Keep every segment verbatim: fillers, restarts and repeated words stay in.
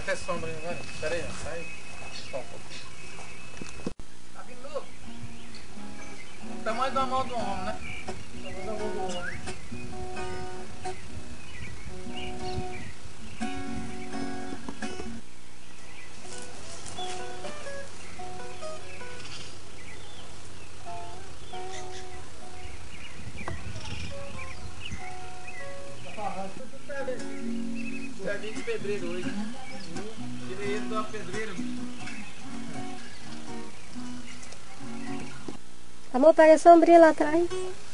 até sombra, vai. Pera aí, ó. Sai. Só um pouquinho. Tá vindo novo. O tamanho da mão do homem, né? O tamanho da mão do homem. Servinho de pedreiro hoje. Tirei ele de uma pedreira. Amor, pega a sombrinha lá atrás.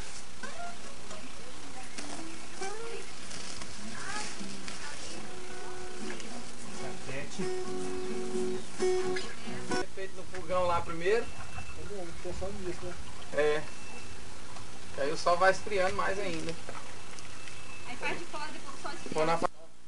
Feito no fogão lá primeiro. É. Aí o sol vai esfriando mais ainda. Aí faz de fora, depois só esfria.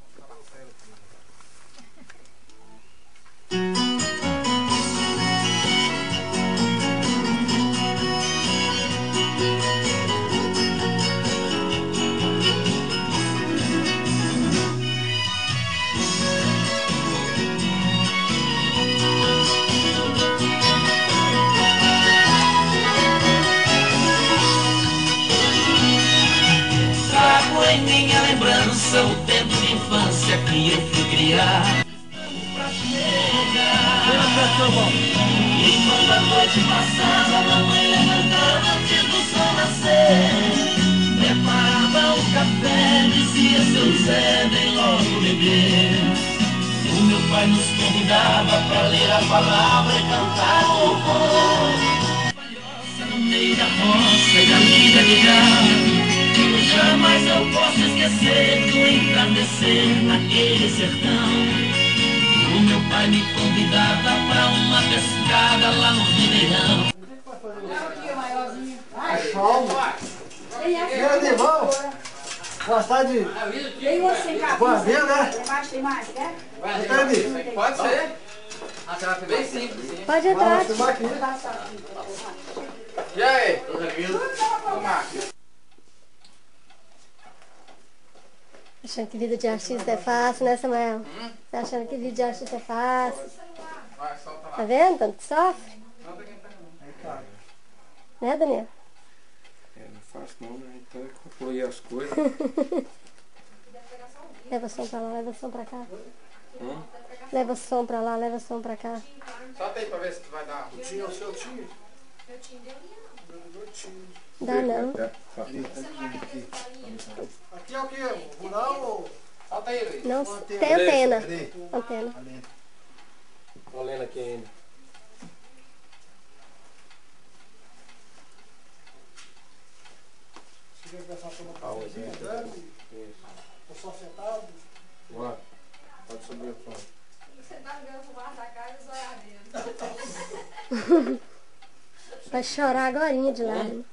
Em minha lembrança, o tempo de infância que eu fui criar. Estamos pra chegar. E quando a noite passava, a mamãe levantava antes do sol nascer. Preparava o café, dizia seu Zé, vem logo beber. O meu pai nos convidava pra ler a palavra e cantar louvor. Palhoça no meio da roça e da vida de gado. Jamais eu posso esquecer do entardecer naquele sertão. O meu pai me convidava pra uma pescada lá no Ribeirão. É sol. E aí, irmão? Gostar de... Tem você, cara. Boa vida, né? Tem mais, tem mais, quer? Pode ser. Ah, você vai ser bem simples, sim. Pode entrar. Vamos aqui. E aí? Vamos aqui. Achando que vida de artista é fácil, né, Samuel? Hum? Tá achando que vida de artista é fácil? Vai, solta lá. Tá vendo? Tanto que sofre. Não tem quem tá. Né, Daniel? É, não faço não, né? Então eu concluí as coisas. Leva som pra lá, leva som pra cá. Hum? Leva som pra lá, leva som pra cá. Solta aí pra ver se tu vai dar. Tinha o seu tio? Dá não. Aqui é o que? Rural ou... Solta aí, Luiz. Não, tem antena. Cadê? Antena. Tô lendo aqui ainda. Você quer conversar com uma Pausa aí. Tô só sentado? Bora. Pode subir o fone. Você tá jogando fumaça da cara e os olhadeiros. Vai chorar agorinha de lágrima.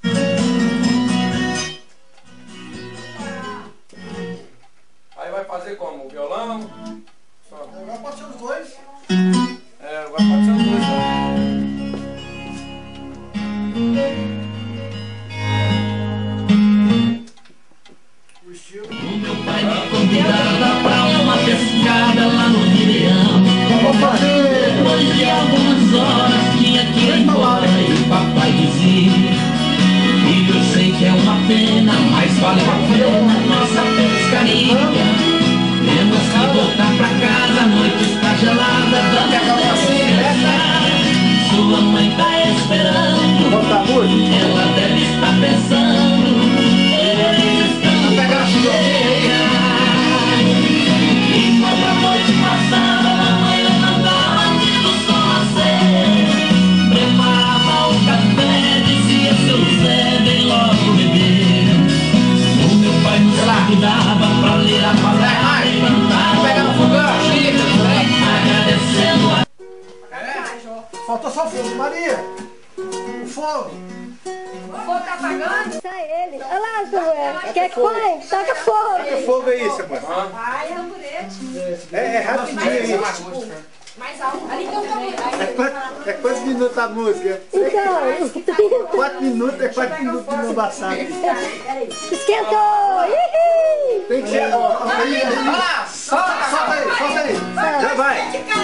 Aí vai fazer como? O violão? Só. Agora pode ser os dois. É, agora pode ser os dois. Tá? O estilo. O meu pai me convidava pra uma pescada lá no Ribeirão. Depois de algumas horas tinha que ir embora e o papai dizia: filho, eu sei que é uma pena, mas vale a pena nossa pescaria. Temos que voltar pra casa, a noite está gelada, vamos descansar. Sua mãe tá esperando, ela deve estar pensando, eles estão pra chegar. E quando a noite passava, a mamãe levantava antes do sol nascer. Preparava o café, dizia seu Zé, vem logo beber. O meu pai nos convidava pra ler a palavra e cantar. Pegar o fogão, chega, agradecendo a... Faltou só o fogo. Maria! O fogo! O fogo tá apagando? Só ele. Olha lá, Samuel. Quer que põe? Toca fogo. Fogo aí, Samuel. Vai, Ramburete. É, é rapidinho aí. Mais alto. Ali tem um tamanho. É quantos, é quantos minutos a música? Então, Quatro minutos é quatro minutos de não passar. esquentou. Ih! Tem que ser. Ó, aí, aí. Vai lá, solta, Solta aí, solta aí. Já vai.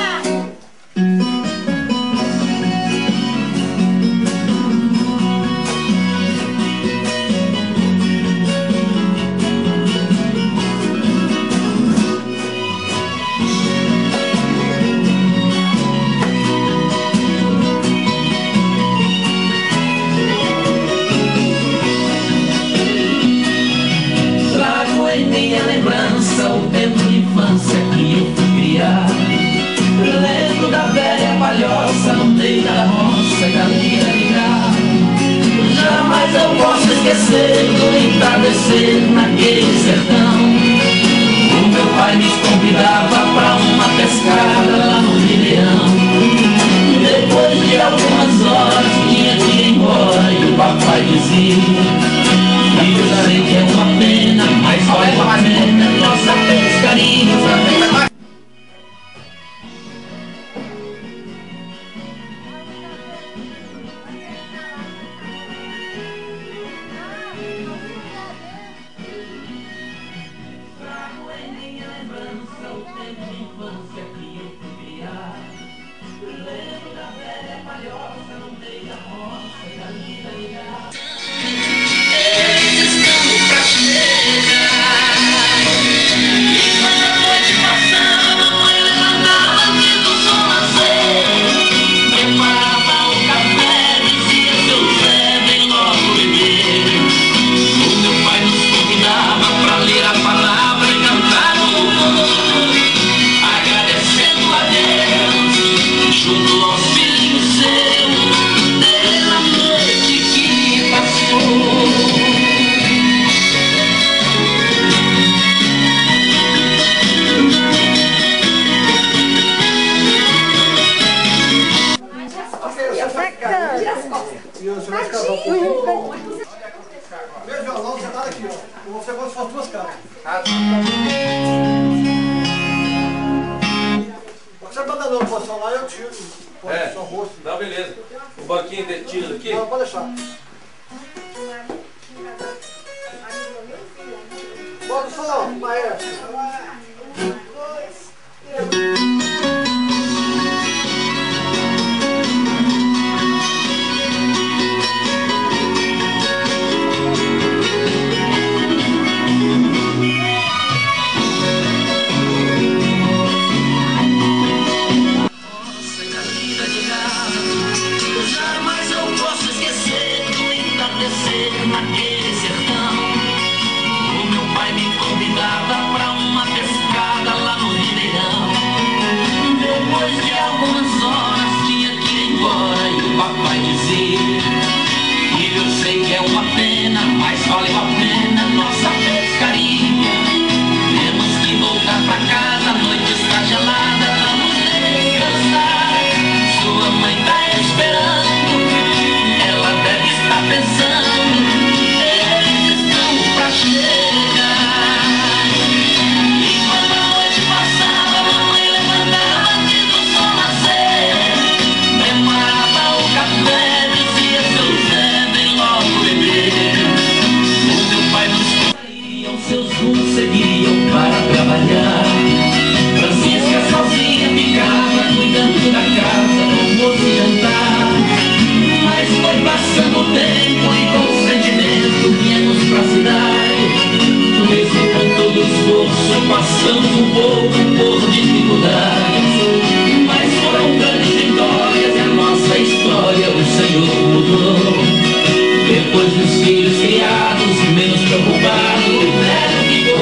Trago em minha lembrança o tempo de infância que eu fui criar. Lembro da velha palhoça no meio da roça, galinha ligar. Jamais eu posso esquecer do entardecer naquele sertão. O meu pai me convidava pra uma pescada lá no Ribeirão. Depois de algumas horas tinha que ir embora e o papai dizia: e eu sei que é uma pena, mas vale a pena nossa pescaria. Trago em minha lembrança o tempo de infância que eu fui criar. Lembro da velha palhoça no meio da roça, galinha ligar. Eles estão pra chegar. E quando a noite passava, a mamãe levantava antes do sol nascer. Preparava o café, dizia: seu Zé, vem logo beber. O meu pai nos convidava pra ler a palavra e cantar o louvor, agradecendo a Deus junto aos filhos seus pela noite que passou. E você vai escavar um pouquinho. Meu violão sentado aqui, ó. Você vai fazer duas caras. Você manda não posição lá, eu tiro. É. Posição rosto. Não, beleza. O banquinho de tiro aqui. Não, pode deixar. Bota o som, maestro. Jamais eu posso esquecer do entardecer naquele sertão. O meu pai me convidava pra uma pescada lá no Ribeirão. Depois de algumas horas tinha que ir embora e o papai dizia: e eu sei que é uma pena, mas valeu a pena nossa pescaria. Temos que voltar pra casa, a noite está gelada, vamos descansar. Sua mãe tá esperando, ela deve estar pensando: eles estão pra chegar. E quando a noite passava, a mamãe levantava antes do sol nascer. Preparava o café, dizia: seu Zé, vem logo beber. O meu pai nos convidava, os seus rumos seguiam para trabalhar. Francisca sozinha ficava cuidando da casa, almoço e jantar. Mas foi passando o tempo e com sentimento viemos pra cidade. Mesmo com todo o esforço passamos um pouco por dificuldades. Mas foram grandes vitórias e a nossa história o Senhor mudou. Depois dos filhos criados, menos preocupado, o velho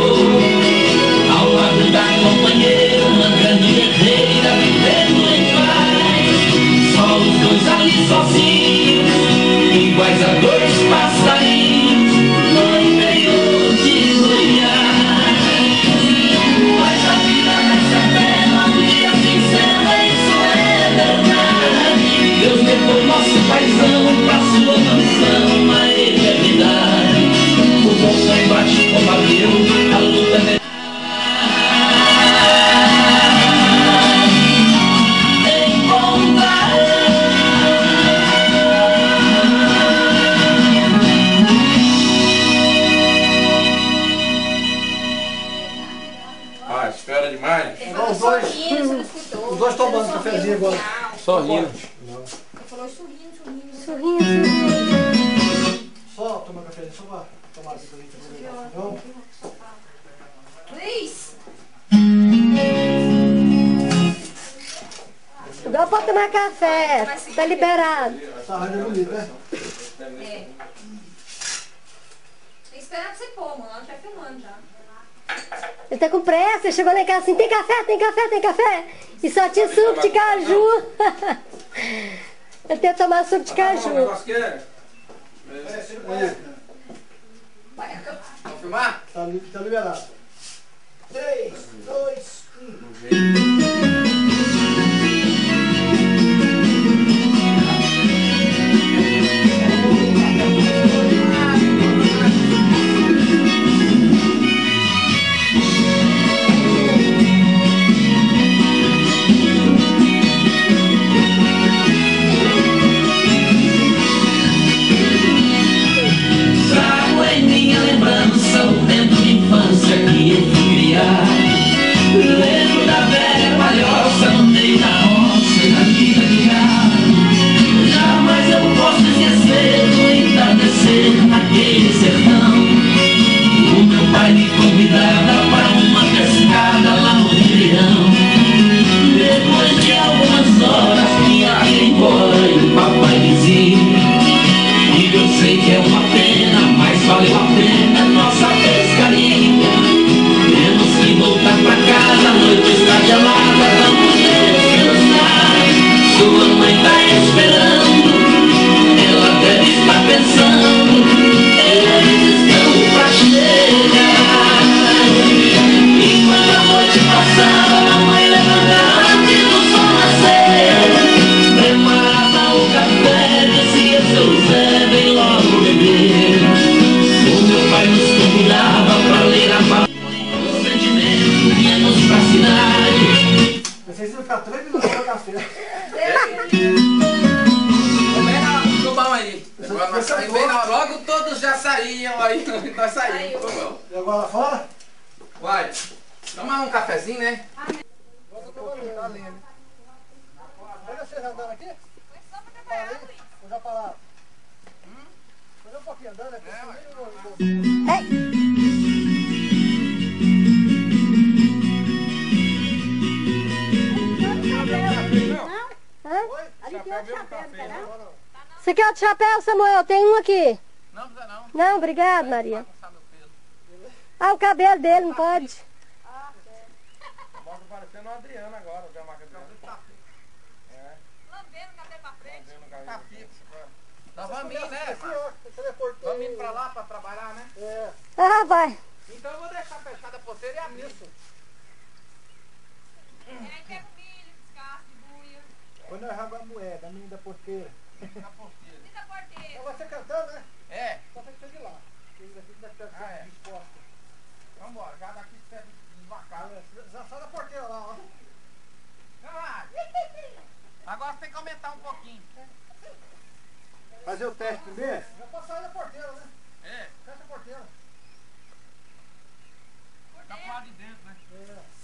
ficou ao lado da companheira, uma grande guerreira, vivendo em paz. Só os dois ali sozinhos, iguais a dois passarinhos no interior de Goiás. Mas a vida nessa terra um dia sincera, isso é verdade. Deus levou nosso paizão pra sua mansão na eternidade. Rapaz, espera demais. Ele Os falou dois- sorrindo, você não escutou. os dois tomando Você não cafezinho sorriu no agora. final. Só rindo. Ele falou sorrindo, sorrindo. Sorrinho, sorrinho. Só tomar cafezinho, só pra tomar aqui pra gente aproveitar. Então, Luiz! Igual pode tomar café. Tá liberado. essa rádio é bonita, né? É. Tem que esperar pra você pôr, mano. Ela tá filmando já. Ele tá com pressa, ele chegou lá em casa assim, tem café, tem café, tem café. E só tinha suco de caju. Ele tem que tomar suco de O caju. negócio que é? Aí, Vamos filmar? tá, li- tá liberado. três, dois, um. Trago em minha lembrança o tempo de infância que eu fui criar. Lembro da velha palhoça no meio da roça e da vida de gado. Jamais eu posso esquecer do entardecer naquele sertão. O meu pai me convidava para uma pescada lá no Ribeirão. Depois de algumas horas tinha que ir embora e o papai dizia: e eu sei que é uma pena, mas valeu a pena nossa pescaria. Temos que voltar pra casa, a noite está gelada, vamos descansar. Sua mãe tá esperando, ela deve estar pensando, eles estão pra chegar. E quando a noite passava, a mãe levantava antes do sol nascer, preparava o café, dizia: seu Zé, vem logo beber. O meu pai nos convidava pra ler a palavra. O sentimento viemos pra cidade. Vocês vão ficar três minutos no café. Vamos bem na no bom aí. Agora nós saímos bem na... Logo todos já saíam aí. Nós saímos. Foi bom. E agora lá fora? Vai. Tomar um cafezinho, né? Tá lendo. Olha vocês andando aqui? Foi só pra trabalhar, Parei. Luiz. Ou já pararam? Hum? Foi um pouquinho andando, né? É, ué. Hã? Chapéu veio um café, né? Você quer outro chapéu, Samuel? Tem um aqui. Não precisa não. Não, obrigado, Maria. Bagunçar meu pelo. Ah, o cabelo dele não pode. Mostra parecendo o Adriano agora, o marca dele. É, Lambendo o cabelo pra frente. vendo o Tá cabelo. fixo, cara. Nós vamos ir, né? Aqui, ó. Esse teleportei. Vamos indo pra lá pra trabalhar, né? É. Ah, vai. Então eu vou deixar fechada a porteira e a missa. E aí pega o milho, descasca de buia. Quando nós jogamos a moeda, a menina da porteira. Na porteira. E da porteira. Então vai ser cantando, né? É. Só tem que ser de lá. Porque daqui deve estar Ah, é. disposta. Vambora. Já daqui você é desvacado. Já sai da porteira lá, ó. Vai. Agora você tem que aumentar um pouquinho. Fazer o teste primeiro? Já pode sair da porteira, né? É. Fecha a porteira. Tá pro lado de dentro, né? É.